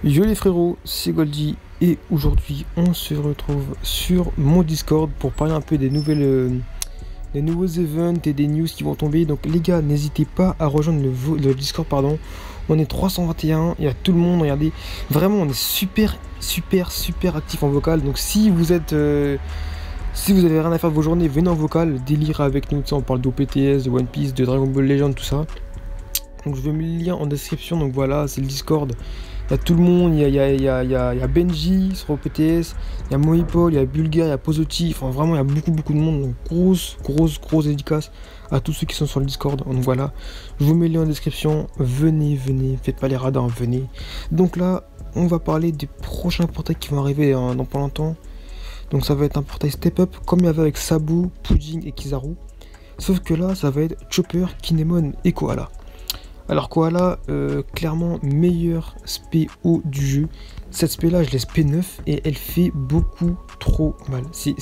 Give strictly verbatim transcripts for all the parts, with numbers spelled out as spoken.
Yo les frérots, c'est Goldie et aujourd'hui on se retrouve sur mon Discord pour parler un peu des nouvelles, euh, des nouveaux events et des news qui vont tomber. Donc les gars, n'hésitez pas à rejoindre le, le Discord, pardon. On est trois cent vingt et un, il y a tout le monde, regardez. Vraiment, on est super, super, super actif en vocal. Donc si vous êtes, euh, si vous avez rien à faire de vos journées, venez en vocal, délire avec nous. On parle d'O P T S, de One Piece, de Dragon Ball Legend, tout ça. Donc je vais mettre le lien en description. Donc voilà, c'est le Discord. Il y a tout le monde, il y a, il y a, il y a, il y a, il y a Benji sur O P T S, il y a Mohipol, il y a Bulgaire, il y a Pozotti, enfin vraiment il y a beaucoup beaucoup de monde, donc grosse, grosse, grosse dédicace à tous ceux qui sont sur le Discord. Donc voilà, je vous mets le lien en description, venez, venez, faites pas les radars, venez. Donc là, on va parler des prochains portails qui vont arriver hein, dans pas longtemps. Donc ça va être un portail Step Up, comme il y avait avec Sabu, Pudding et Kizaru. Sauf que là, ça va être Chopper, Kinemon et Koala. Alors Koala, euh, clairement meilleur spé haut du jeu. Cette spé là je laisse P neuf et elle fait beaucoup trop mal. C'est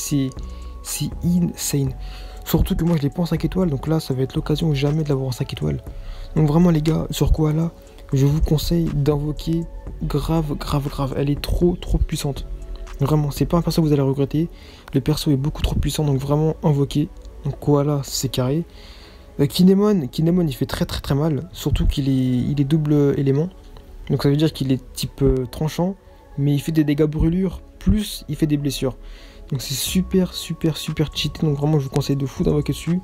insane. Surtout que moi je l'ai pas en cinq étoiles, donc là ça va être l'occasion jamais de l'avoir en cinq étoiles. Donc vraiment les gars, sur Koala, je vous conseille d'invoquer grave, grave, grave. Elle est trop, trop puissante. Vraiment, c'est pas un perso que vous allez regretter. Le perso est beaucoup trop puissant, donc vraiment invoquer. Donc Koala c'est carré. Euh, Kinemon, Kinemon il fait très très très mal, surtout qu'il est, il est double élément, donc ça veut dire qu'il est type euh, tranchant, mais il fait des dégâts brûlures, plus il fait des blessures, donc c'est super super super cheaté, donc vraiment je vous conseille de fou d'invoquer dessus.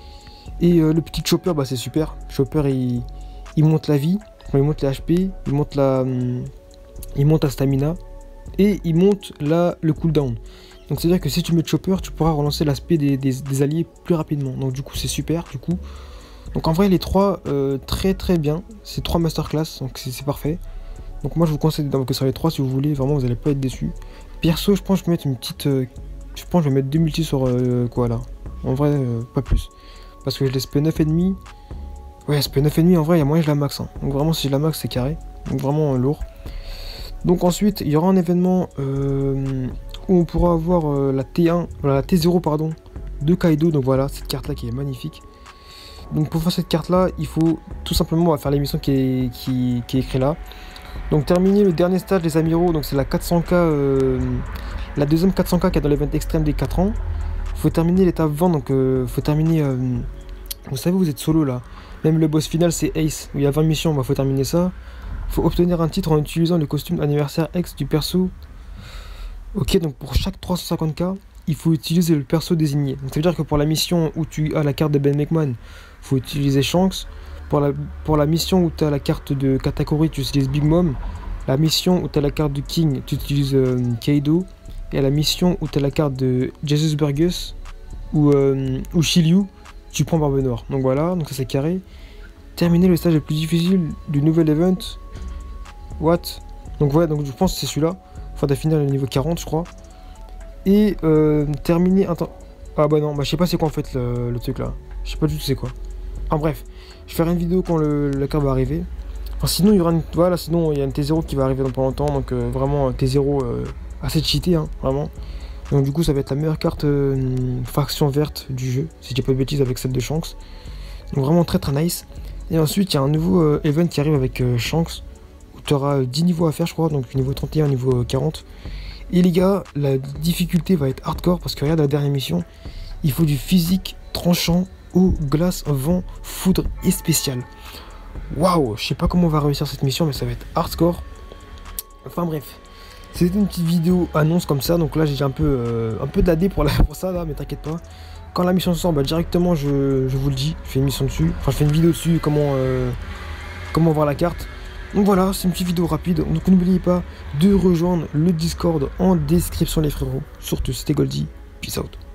Et euh, le petit Chopper, bah c'est super, Chopper il, il monte la vie, il monte les H P, il monte la, hum, il monte la stamina, et il monte là le cooldown. Donc c'est à dire que si tu mets Chopper, tu pourras relancer l'aspect des, des, des alliés plus rapidement. Donc du coup c'est super du coup. Donc en vrai les trois euh, très très bien. C'est trois masterclass, donc c'est parfait. Donc moi je vous conseille d'invoquer sur les trois si vous voulez, vraiment vous n'allez pas être déçus. Perso je pense que je vais mettre une petite. Euh, je pense que je vais mettre deux multis sur euh, quoi là. En vrai euh, pas plus. Parce que je laisse P neuf et demi. Ouais ce P neuf et demi en vrai il y a moyen que je la max. Hein. Donc vraiment si je la max c'est carré. Donc vraiment euh, lourd. Donc ensuite il y aura un événement. Euh, où on pourra avoir euh, la T un, voilà, la T zéro pardon, de Kaido. Donc voilà, cette carte là qui est magnifique. Donc pour faire cette carte là, il faut tout simplement on va faire l'émission qui est, qui, qui est écrite là. Donc terminer le dernier stage des Amiraux, donc c'est la quatre cents K, euh, la deuxième quatre cents K qui est dans l'event extrême des quatre ans. Il faut terminer l'étape vingt, donc il euh, faut terminer, euh, vous savez vous êtes solo là. Même le boss final c'est Ace, où il y a vingt missions, il bah, faut terminer ça. Il faut obtenir un titre en utilisant le costume anniversaire X du perso. Ok, donc pour chaque trois cent cinquante K, il faut utiliser le perso désigné. Donc ça veut dire que pour la mission où tu as la carte de Ben Mekman, il faut utiliser Shanks. Pour la, pour la mission où tu as la carte de Katakuri, tu utilises Big Mom. La mission où tu as la carte de King, tu utilises euh, Kaido. Et à la mission où tu as la carte de Jesus Burgess ou, euh, ou Shiryu, tu prends Barbe Noire. Donc voilà, donc ça c'est carré. Terminer le stage le plus difficile du nouvel event. What? Donc voilà, donc je pense que c'est celui-là. Fin de finale au niveau quarante je crois. Et euh, terminer un temps. Ah bah non, bah je sais pas c'est quoi en fait le, le truc là. Je sais pas du tout c'est quoi. Enfin bref, je ferai une vidéo quand le, la carte va arriver. Enfin sinon il y aura une. Voilà, sinon il y a une T zéro qui va arriver dans pas longtemps. Donc euh, vraiment T zéro euh, assez cheaté hein, vraiment. Donc du coup ça va être la meilleure carte euh, faction verte du jeu, si je dis pas de bêtises avec celle de Shanks. Donc vraiment très très nice. Et ensuite il y a un nouveau euh, event qui arrive avec euh, Shanks. Tu auras dix niveaux à faire je crois, donc niveau trente et un, niveau quarante. Et les gars, la difficulté va être hardcore parce que regarde la dernière mission, il faut du physique tranchant, eau, glace, vent, foudre et spécial. Waouh, je sais pas comment on va réussir cette mission mais ça va être hardcore. Enfin bref, c'était une petite vidéo annonce comme ça, donc là j'ai un peu euh, un peu d'A D pour, la, pour ça là, mais t'inquiète pas. Quand la mission sort, bah directement je, je vous le dis, je fais une mission dessus, enfin je fais une vidéo dessus, comment, euh, comment voir la carte. Donc voilà, c'est une petite vidéo rapide, donc n'oubliez pas de rejoindre le Discord en description les frérots. Surtout c'était Goldie, peace out.